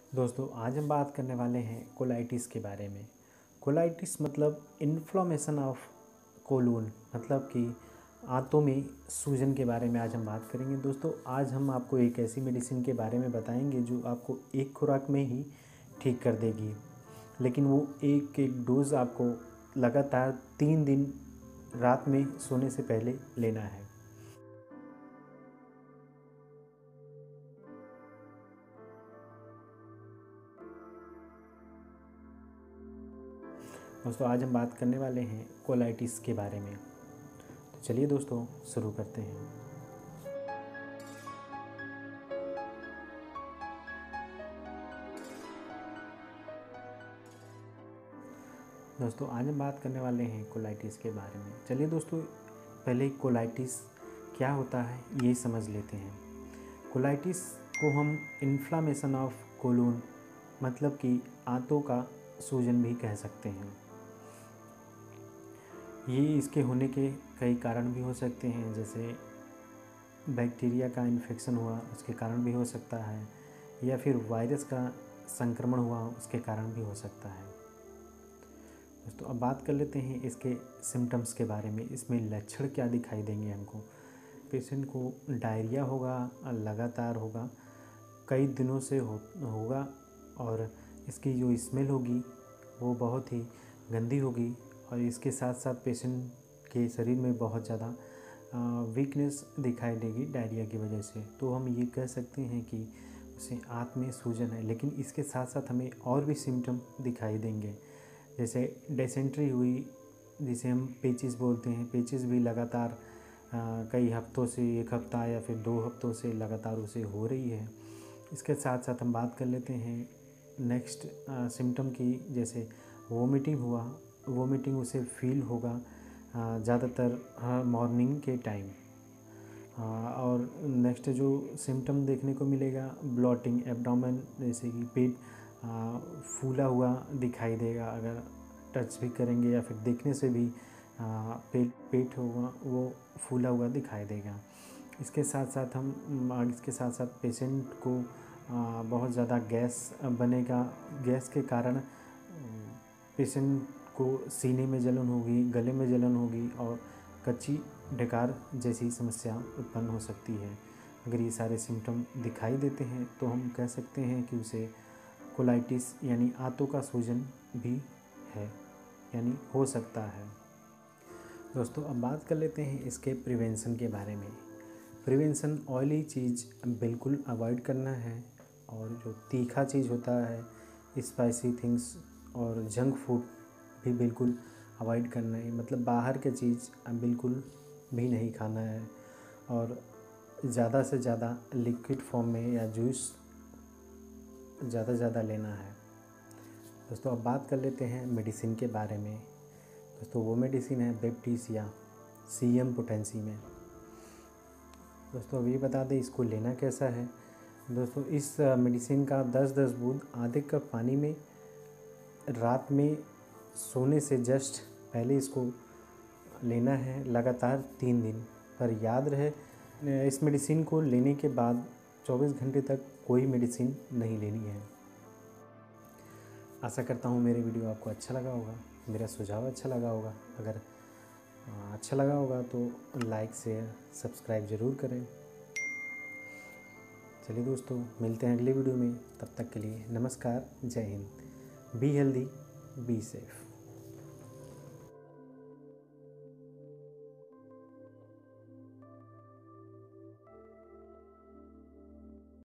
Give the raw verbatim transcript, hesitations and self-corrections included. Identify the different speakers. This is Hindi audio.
Speaker 1: दोस्तों आज हम बात करने वाले हैं कोलाइटिस के बारे में। कोलाइटिस मतलब इन्फ्लामेशन ऑफ कोलून, मतलब कि आंतों में सूजन के बारे में आज हम बात करेंगे। दोस्तों आज हम आपको एक ऐसी मेडिसिन के बारे में बताएंगे जो आपको एक खुराक में ही ठीक कर देगी, लेकिन वो एक एक डोज़ आपको लगातार तीन दिन रात में सोने से पहले लेना है। दोस्तों आज हम बात करने वाले हैं कोलाइटिस के बारे में। तो चलिए दोस्तों शुरू करते हैं। दोस्तों आज हम बात करने वाले हैं कोलाइटिस के बारे में। चलिए दोस्तों पहले कोलाइटिस क्या होता है ये समझ लेते हैं। कोलाइटिस को हम इन्फ्लामेशन ऑफ कोलून मतलब कि आंतों का सूजन भी कह सकते हैं। ये इसके होने के कई कारण भी हो सकते हैं, जैसे बैक्टीरिया का इन्फेक्शन हुआ उसके कारण भी हो सकता है, या फिर वायरस का संक्रमण हुआ उसके कारण भी हो सकता है। दोस्तों अब बात कर लेते हैं इसके सिम्टम्स के बारे में। इसमें लक्षण क्या दिखाई देंगे हमको। पेशेंट को डायरिया होगा, लगातार होगा, कई दिनों से हो होगा और इसकी जो स्मेल होगी वो बहुत ही गंदी होगी, और इसके साथ साथ पेशेंट के शरीर में बहुत ज़्यादा वीकनेस दिखाई देगी डायरिया की वजह से। तो हम ये कह सकते हैं कि उसे आंत में सूजन है। लेकिन इसके साथ साथ हमें और भी सिम्टम दिखाई देंगे, जैसे डिसेंट्री हुई, जिसे हम पेचिस बोलते हैं। पेचिस भी लगातार आ, कई हफ्तों से, एक हफ्ता या फिर दो हफ्तों से लगातार उसे हो रही है। इसके साथ साथ हम बात कर लेते हैं नेक्स्ट सिम्टम की, जैसे वोमिटिंग हुआ। वोमिटिंग उसे फील होगा ज़्यादातर मॉर्निंग के टाइम। और नेक्स्ट जो सिम्टम देखने को मिलेगा ब्लॉटिंग, एब्डोमेन, जैसे कि पेट आ, फूला हुआ दिखाई देगा। अगर टच भी करेंगे या फिर देखने से भी आ, पेट पेट होगा वो फूला हुआ दिखाई देगा। इसके साथ साथ हम इसके साथ साथ पेशेंट को आ, बहुत ज़्यादा गैस बनेगा। गैस के कारण पेशेंट को सीने में जलन होगी, गले में जलन होगी और कच्ची डकार जैसी समस्या उत्पन्न हो सकती है। अगर ये सारे सिम्टम दिखाई देते हैं तो हम कह सकते हैं कि उसे कोलाइटिस यानी आंतों का सूजन भी है, यानी हो सकता है। दोस्तों अब बात कर लेते हैं इसके प्रिवेंशन के बारे में। प्रिवेंशन ऑयली चीज़ बिल्कुल अवॉइड करना है, और जो तीखा चीज़ होता है, स्पाइसी थिंग्स और जंक फूड भी बिल्कुल अवॉइड करना है। मतलब बाहर के चीज़ बिल्कुल भी नहीं खाना है, और ज़्यादा से ज़्यादा लिक्विड फॉर्म में या जूस ज़्यादा से ज़्यादा लेना है। दोस्तों अब बात कर लेते हैं मेडिसिन के बारे में। दोस्तों वो मेडिसिन है बेप्टिसिया सी एम पोटेंसी में। दोस्तों अभी बता दें इसको लेना कैसा है। दोस्तों इस मेडिसिन का दस दस बूंद आधे कप पानी में रात में सोने से जस्ट पहले इसको लेना है, लगातार तीन दिन। पर याद रहे इस मेडिसिन को लेने के बाद चौबीस घंटे तक कोई मेडिसिन नहीं लेनी है। आशा करता हूँ मेरे वीडियो आपको अच्छा लगा होगा, मेरा सुझाव अच्छा लगा होगा। अगर अच्छा लगा होगा तो लाइक शेयर सब्सक्राइब ज़रूर करें। चलिए दोस्तों मिलते हैं अगले वीडियो में, तब तक के लिए नमस्कार, जय हिंद। Be healthy, be safe.